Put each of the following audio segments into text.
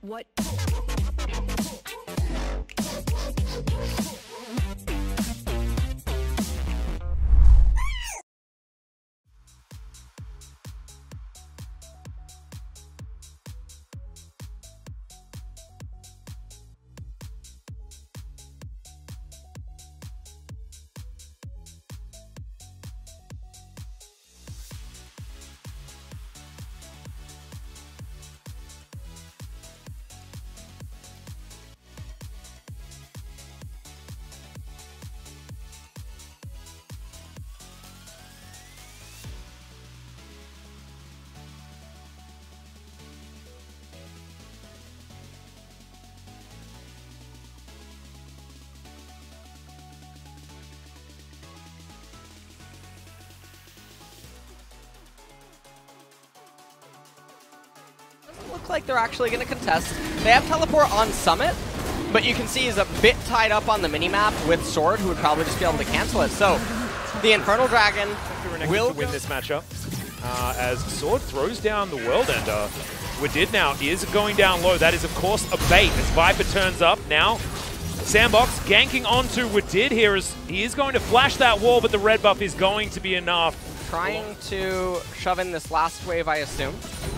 What? Look like they're actually going to contest. They have teleport on Summit, but you can see he's a bit tied up on the minimap with Sword, who would probably just be able to cancel it. So the Infernal Dragon will win this matchup as Sword throws down the World Ender. Wadid now is going down low. That is, of course, a bait as Viper turns up. Now, Sandbox ganking onto Wadid here as he is going to flash that wall, but the red buff is going to be enough. Trying to shove in this last wave, I assume.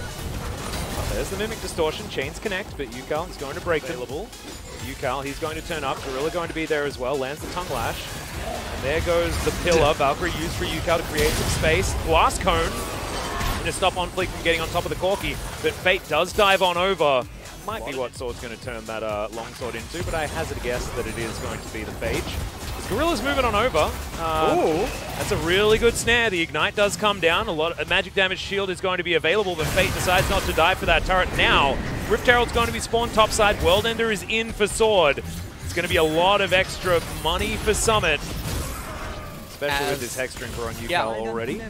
There's the Mimic Distortion, chains connect, but Yukal is going to break them. Yukal, he's going to turn up, Gorilla going to be there as well, lands the Tongue Lash. And there goes the Pillar, Valkyrie used for Yukal to create some space. Blast Cone, to stop OnFleek from getting on top of the Corki, but Fate does dive on over. Might be what Sword's going to turn that longsword into, but I hazard a guess that it is going to be the Phage. Gorilla's moving on over. That's a really good snare. The Ignite does come down. A lot of magic damage shield is going to be available, but Fate decides not to dive for that turret now. Rift Herald's going to be spawned topside. World Ender is in for Sword. It's going to be a lot of extra money for Summit, especially with this Hex Drinker on Yukal already.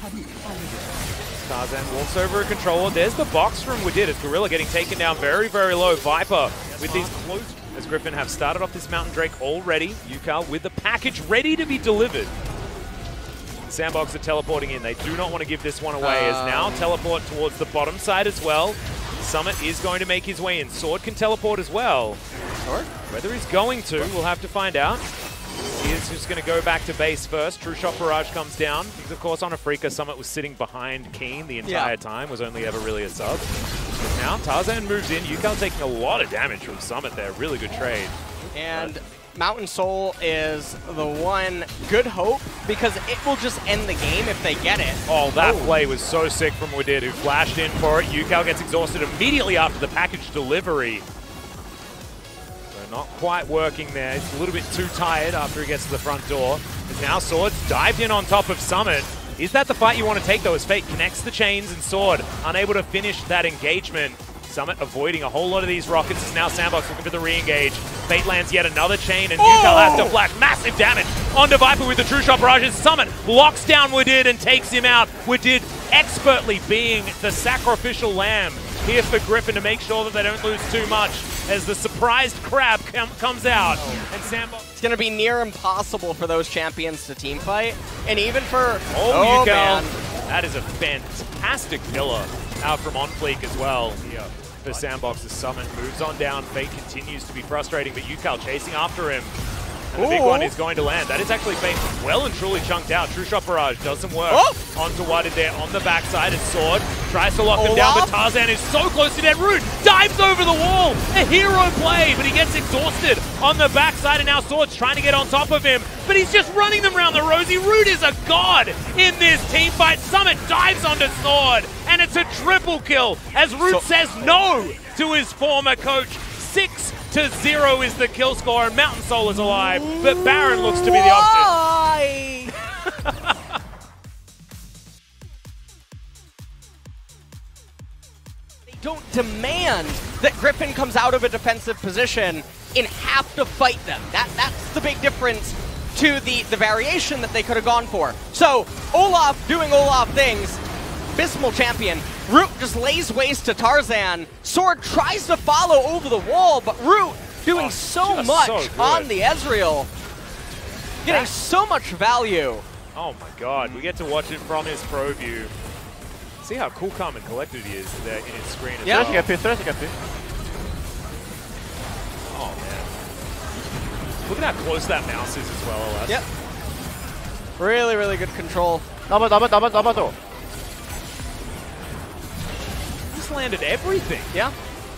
Tarzan walks over a controller. There's the box from Wadid as Gorilla getting taken down very, very low. Viper with these close... As Griffin have started off this Mountain Drake already. Yukal with the package ready to be delivered. Sandbox are teleporting in. They do not want to give this one away as now teleport towards the bottom side as well. Summit is going to make his way in. Sword can teleport as well. Whether he's going to, we'll have to find out. He is just going to go back to base first. True Shot Barrage comes down. He's of course on a Freaka. Summit was sitting behind Keen the entire time. Was only ever really a sub. Now Tarzan moves in. Yukal taking a lot of damage from Summit there. Really good trade. And Mountain Soul is the one good hope because it will just end the game if they get it. Oh, that play was so sick from Wadid, who flashed in for it. Yukal gets exhausted immediately after the package delivery. So not quite working there. He's a little bit too tired after he gets to the front door. But now Sword's dived in on top of Summit. Is that the fight you want to take, though, as Fate connects the chains and Sword unable to finish that engagement? Summit avoiding a whole lot of these rockets as now Sandbox looking for the re-engage. Fate lands yet another chain and Yukal has to flash massive damage onto Viper with the True Shot Barrages. Summit locks down Wadid and takes him out. Wadid expertly being the sacrificial lamb here for Griffin to make sure that they don't lose too much as the surprised crab comes out. And Sandbox... It's going to be near impossible for those champions to team fight. And even for... Yukal. Man. That is a fantastic pillar out from OnFleek as well. Yeah. For Sandbox's Summit moves on down. Fate continues to be frustrating, but Yukal chasing after him. And the big one is going to land. That is actually Fate well and truly chunked out. True Shot Barrage doesn't work. Onto Wadid there on the backside. And Sword tries to lock them down, but Tarzan is so close to dead. Rude dives over the wall. A hero play, but he gets exhausted on the backside. And now Sword's trying to get on top of him, but he's just running them around the rosy. Rude is a god in this team fight. Summit dives onto Sword, and it's a triple kill as Rude says no to his former coach. 6-0 is the kill score, and Mountain Soul is alive, but Baron looks to be the option. They don't demand that Griffin comes out of a defensive position and have to fight them. That's the big difference to the variation that they could have gone for. So, Olaf doing Olaf things, abysmal champion. Root just lays waste to Tarzan. Sword tries to follow over the wall, but Root doing so much on the Ezreal. Getting so much value. Oh my god, we get to watch it from his pro view. See how cool, calm, and collected he is there in his screen as well. Look at how close that mouse is as well, LS. Yep. Really, really good control. 나봐. Just landed everything. Yeah.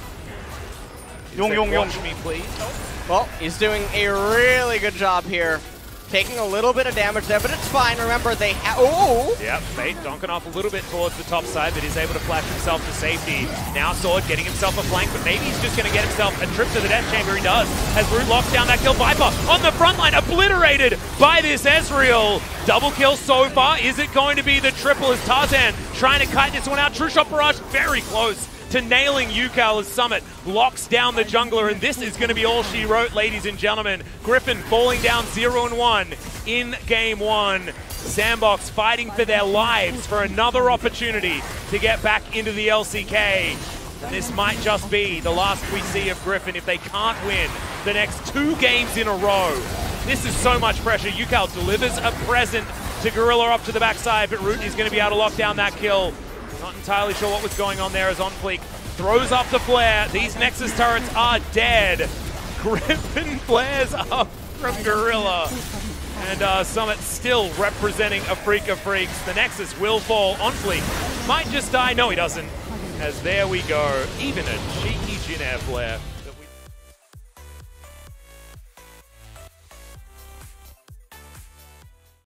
용. Watch me, please. Well, he's doing a really good job here. Taking a little bit of damage there, but it's fine. Remember, they have... Oh! Yep, Fate donking off a little bit towards the top side, but is able to flash himself to safety. Now Sword getting himself a flank, but maybe he's just going to get himself a trip to the death chamber. He does, as Root locks down that kill. Viper on the front line, obliterated by this Ezreal. Double kill so far. Is it going to be the triple as Tarzan trying to kite this one out? True Shot Barrage very close to nailing Yukal as Summit locks down the jungler, and this is going to be all she wrote, ladies and gentlemen. Griffin falling down 0-1 in game one. Sandbox fighting for their lives for another opportunity to get back into the LCK. And this might just be the last we see of Griffin if they can't win the next 2 games in a row. This is so much pressure. Yukal delivers a present to Gorilla up to the backside, but Root is going to be able to lock down that kill. Not entirely sure what was going on there as OnFleek throws up the flare. These Nexus turrets are dead. Griffin flares up from Gorilla. And Summit still representing a freak of freaks. The Nexus will fall. OnFleek might just die. No, he doesn't. As there we go. Even a cheeky Jin Air flare.